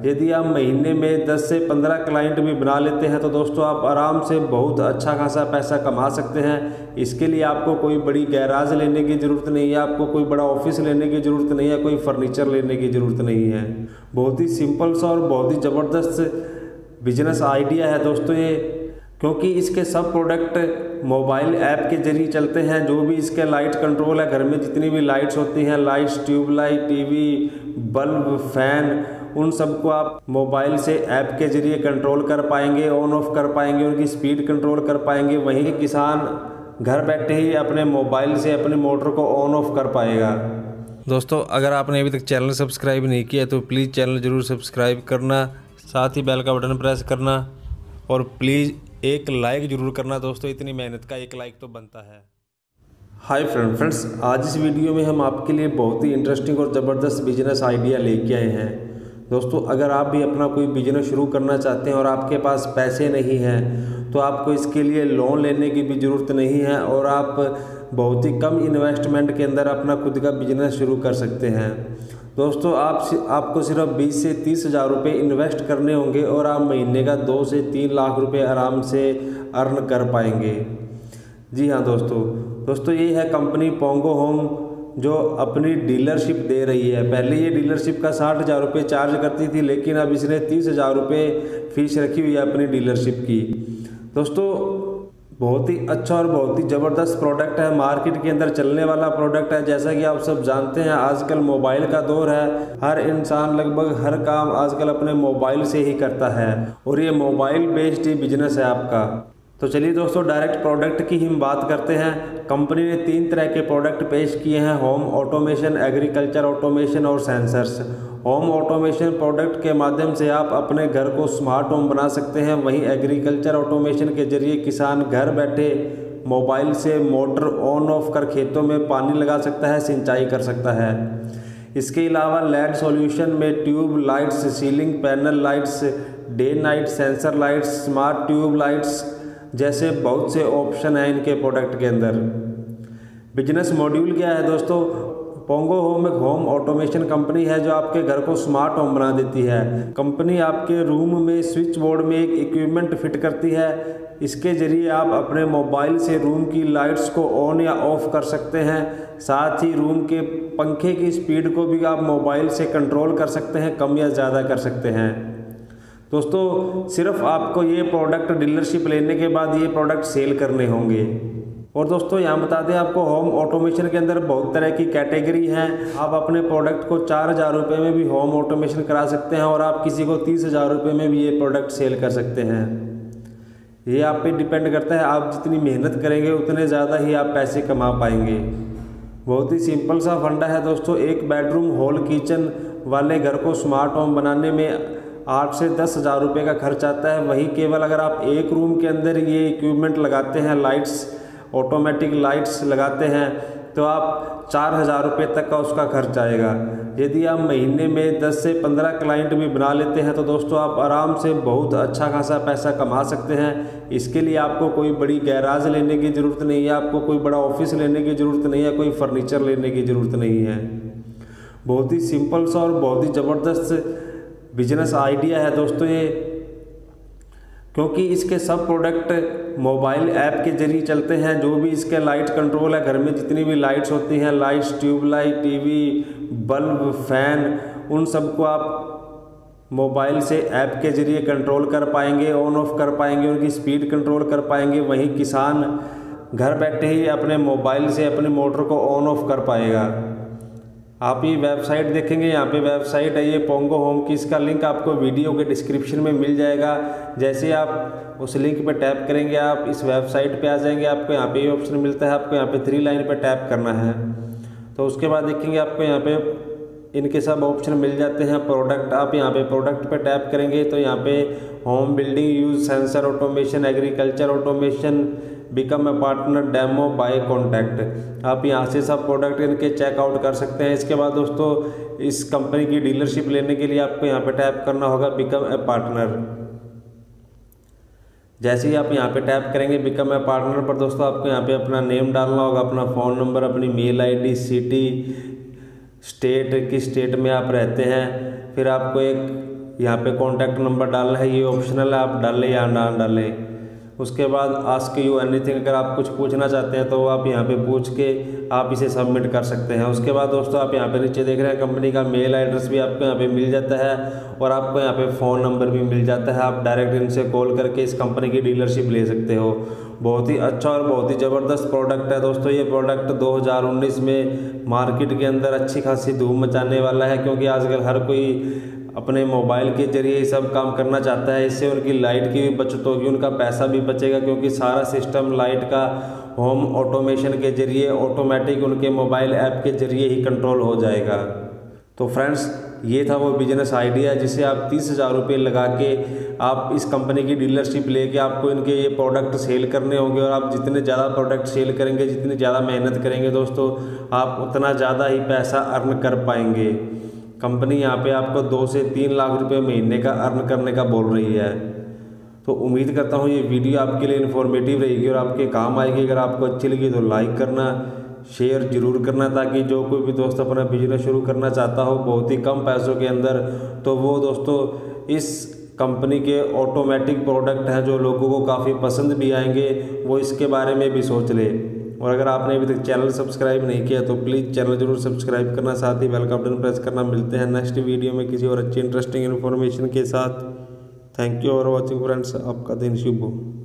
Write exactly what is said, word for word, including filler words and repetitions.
यदि आप महीने में दस से पंद्रह क्लाइंट भी बना लेते हैं तो दोस्तों आप आराम से बहुत अच्छा खासा पैसा कमा सकते हैं। इसके लिए आपको कोई बड़ी गैराज लेने की ज़रूरत नहीं है, आपको कोई बड़ा ऑफिस लेने की ज़रूरत नहीं है, कोई फर्नीचर लेने की ज़रूरत नहीं है। बहुत ही सिंपल सा और बहुत ही ज़बरदस्त बिजनेस आइडिया है दोस्तों ये, क्योंकि इसके सब प्रोडक्ट मोबाइल ऐप के जरिए चलते हैं। जो भी इसके लाइट कंट्रोल है, घर में जितनी भी लाइट्स होती हैं, lights, tubelight, TV, bulb, fan, उन सबको आप मोबाइल से ऐप के जरिए कंट्रोल कर पाएंगे, ऑन ऑफ कर पाएंगे, उनकी स्पीड कंट्रोल कर पाएंगे। वहीं किसान घर बैठे ही अपने मोबाइल से अपने मोटर को ऑन ऑफ कर पाएगा। दोस्तों अगर आपने अभी तक चैनल सब्सक्राइब नहीं किया तो प्लीज़ चैनल ज़रूर सब्सक्राइब करना, साथ ही बेल का बटन प्रेस करना और प्लीज़ एक लाइक ज़रूर करना। दोस्तों इतनी मेहनत का एक लाइक तो बनता है। हाय फ्रेंड फ्रेंड्स आज इस वीडियो में हम आपके लिए बहुत ही इंटरेस्टिंग और ज़बरदस्त बिजनेस आइडिया लेके आए हैं। दोस्तों अगर आप भी अपना कोई बिजनेस शुरू करना चाहते हैं और आपके पास पैसे नहीं हैं तो आपको इसके लिए लोन लेने की भी ज़रूरत नहीं है और आप बहुत ही कम इन्वेस्टमेंट के अंदर अपना खुद का बिजनेस शुरू कर सकते हैं। दोस्तों आप आपको सिर्फ बीस से तीस हज़ार रुपये इन्वेस्ट करने होंगे और आप महीने का दो से तीन लाख रुपए आराम से अर्न कर पाएंगे। जी हाँ दोस्तों दोस्तों ये है कंपनी पोंगो होम जो अपनी डीलरशिप दे रही है। पहले ये डीलरशिप का साठ हज़ार रुपये चार्ज करती थी, लेकिन अब इसने तीस हज़ार रुपये फीस रखी हुई है अपनी डीलरशिप की। दोस्तों बहुत ही अच्छा और बहुत ही ज़बरदस्त प्रोडक्ट है, मार्केट के अंदर चलने वाला प्रोडक्ट है। जैसा कि आप सब जानते हैं आजकल मोबाइल का दौर है, हर इंसान लगभग हर काम आजकल अपने मोबाइल से ही करता है और ये मोबाइल बेस्ड ही बिजनेस है आपका। तो चलिए दोस्तों डायरेक्ट प्रोडक्ट की हम बात करते हैं। कंपनी ने तीन तरह के प्रोडक्ट पेश किए हैं, होम ऑटोमेशन, एग्रीकल्चर ऑटोमेशन और सेंसर्स। होम ऑटोमेशन प्रोडक्ट के माध्यम से आप अपने घर को स्मार्ट होम बना सकते हैं। वहीं एग्रीकल्चर ऑटोमेशन के जरिए किसान घर बैठे मोबाइल से मोटर ऑन ऑफ कर खेतों में पानी लगा सकता है, सिंचाई कर सकता है। इसके अलावा लेड सॉल्यूशन में tube lights, ceiling panel lights, day night sensor lights, smart tube lights जैसे बहुत से ऑप्शन हैं इनके प्रोडक्ट के अंदर। बिजनेस मॉड्यूल क्या है दोस्तों? पोंगो होम एक होम ऑटोमेशन कंपनी है जो आपके घर को स्मार्ट होम बना देती है। कंपनी आपके रूम में स्विच बोर्ड में एक इक्विपमेंट फिट करती है। इसके ज़रिए आप अपने मोबाइल से रूम की लाइट्स को ऑन या ऑफ कर सकते हैं। साथ ही रूम के पंखे की स्पीड को भी आप मोबाइल से कंट्रोल कर सकते हैं, कम या ज़्यादा कर सकते हैं। दोस्तों सिर्फ आपको ये प्रोडक्ट डीलरशिप लेने के बाद ये प्रोडक्ट सेल करने होंगे। और दोस्तों यहाँ बता दें आपको होम ऑटोमेशन के अंदर बहुत तरह की कैटेगरी हैं। आप अपने प्रोडक्ट को चार हज़ार रुपये में भी होम ऑटोमेशन करा सकते हैं और आप किसी को तीस हज़ार रुपये में भी ये प्रोडक्ट सेल कर सकते हैं। ये आप पे डिपेंड करता है, आप जितनी मेहनत करेंगे उतने ज़्यादा ही आप पैसे कमा पाएंगे। बहुत ही सिंपल सा फंडा है दोस्तों। एक बेडरूम हॉल किचन वाले घर को स्मार्ट होम बनाने में आठ से दस हज़ार रुपये का खर्च आता है। वहीं केवल अगर आप एक रूम के अंदर ये इक्विपमेंट लगाते हैं, लाइट्स, ऑटोमेटिक लाइट्स लगाते हैं, तो आप चार हज़ार रुपये तक का उसका खर्च आएगा। यदि आप महीने में दस से पंद्रह क्लाइंट भी बना लेते हैं तो दोस्तों आप आराम से बहुत अच्छा खासा पैसा कमा सकते हैं। इसके लिए आपको कोई बड़ी गैराज लेने की ज़रूरत नहीं है, आपको कोई बड़ा ऑफिस लेने की ज़रूरत नहीं है, कोई फर्नीचर लेने की ज़रूरत नहीं है। बहुत ही सिंपल सा और बहुत ही ज़बरदस्त बिजनेस आइडिया है दोस्तों ये, क्योंकि इसके सब प्रोडक्ट मोबाइल ऐप के जरिए चलते हैं। जो भी इसके लाइट कंट्रोल है, घर में जितनी भी लाइट्स होती हैं, lights, tubelight, TV, bulb, fan, उन सबको आप मोबाइल से ऐप के जरिए कंट्रोल कर पाएंगे, ऑन ऑफ कर पाएंगे, उनकी स्पीड कंट्रोल कर पाएंगे। वहीं किसान घर बैठे ही अपने मोबाइल से अपने मोटर को ऑन ऑफ कर पाएगा। आप ये वेबसाइट देखेंगे, यहाँ पे वेबसाइट है ये पोंगो होम की, इसका लिंक आपको वीडियो के डिस्क्रिप्शन में मिल जाएगा। जैसे आप उस लिंक पे टैप करेंगे आप इस वेबसाइट पे आ जाएंगे। आपको यहाँ पे ये ऑप्शन मिलता है, आपको यहाँ पे थ्री लाइन पे टैप करना है। तो उसके बाद देखेंगे आपको यहाँ पे इनके सब ऑप्शन मिल जाते हैं। प्रोडक्ट, आप यहाँ पे प्रोडक्ट पे टैप करेंगे तो यहाँ पे home building use sensor automation, agriculture automation, become a partner, demo, buy contact, आप यहाँ से सब प्रोडक्ट इनके चेकआउट कर सकते हैं। इसके बाद दोस्तों इस कंपनी की डीलरशिप लेने के लिए आपको यहाँ पे टैप करना होगा बिकम ए पार्टनर। जैसे ही आप यहाँ पे टैप करेंगे बिकम ए पार्टनर पर दोस्तों आपको यहाँ पे अपना नेम डालना होगा, अपना फ़ोन नंबर, अपनी मेल आईडी, सिटी, स्टेट, किस स्टेट में आप रहते हैं। फिर आपको एक यहाँ पे कॉन्टैक्ट नंबर डालना है, ये ऑप्शनल है, आप डालें या ना डालें। उसके बाद आस्क यू एनीथिंग, अगर आप कुछ पूछना चाहते हैं तो आप यहाँ पे पूछ के आप इसे सबमिट कर सकते हैं। उसके बाद दोस्तों आप यहाँ पे नीचे देख रहे हैं कंपनी का मेल एड्रेस भी आपको यहाँ पे मिल जाता है और आपको यहाँ पे फ़ोन नंबर भी मिल जाता है। आप डायरेक्ट इनसे कॉल करके इस कंपनी की डीलरशिप ले सकते हो। बहुत ही अच्छा और बहुत ही ज़बरदस्त प्रोडक्ट है दोस्तों। ये प्रोडक्ट दो हज़ार उन्नीस में मार्केट के अंदर अच्छी खासी धूम मचाने वाला है, क्योंकि आजकल हर कोई अपने मोबाइल के जरिए ये सब काम करना चाहता है। इससे उनकी लाइट की भी बचत होगी, उनका पैसा भी बचेगा, क्योंकि सारा सिस्टम लाइट का होम ऑटोमेशन के जरिए ऑटोमेटिक उनके मोबाइल ऐप के जरिए ही कंट्रोल हो जाएगा। तो फ्रेंड्स, ये था वो बिजनेस आइडिया जिसे आप तीस हज़ार रुपये लगा के आप इस कंपनी की डीलरशिप लेके आपको इनके ये प्रोडक्ट सेल करने होंगे। और आप जितने ज़्यादा प्रोडक्ट सेल करेंगे, जितनी ज़्यादा मेहनत करेंगे दोस्तों, आप उतना ज़्यादा ही पैसा अर्न कर पाएंगे। कंपनी यहाँ पे आपको दो से तीन लाख रुपए महीने का अर्न करने का बोल रही है। तो उम्मीद करता हूँ ये वीडियो आपके लिए इन्फॉर्मेटिव रहेगी और आपके काम आएगी। अगर आपको अच्छी लगी तो लाइक करना, शेयर जरूर करना, ताकि जो कोई भी दोस्त अपना बिजनेस शुरू करना चाहता हो बहुत ही कम पैसों के अंदर, तो वो दोस्तों इस कंपनी के ऑटोमेटिक प्रोडक्ट हैं जो लोगों को काफ़ी पसंद भी आएंगे, वो इसके बारे में भी सोच ले। और अगर आपने अभी तक चैनल सब्सक्राइब नहीं किया तो प्लीज़ चैनल जरूर सब्सक्राइब करना, साथ ही बेल का बटन प्रेस करना। मिलते हैं नेक्स्ट वीडियो में किसी और अच्छी इंटरेस्टिंग इन्फॉर्मेशन के साथ। Thank you for watching friends, आपका दिन शुभ हो।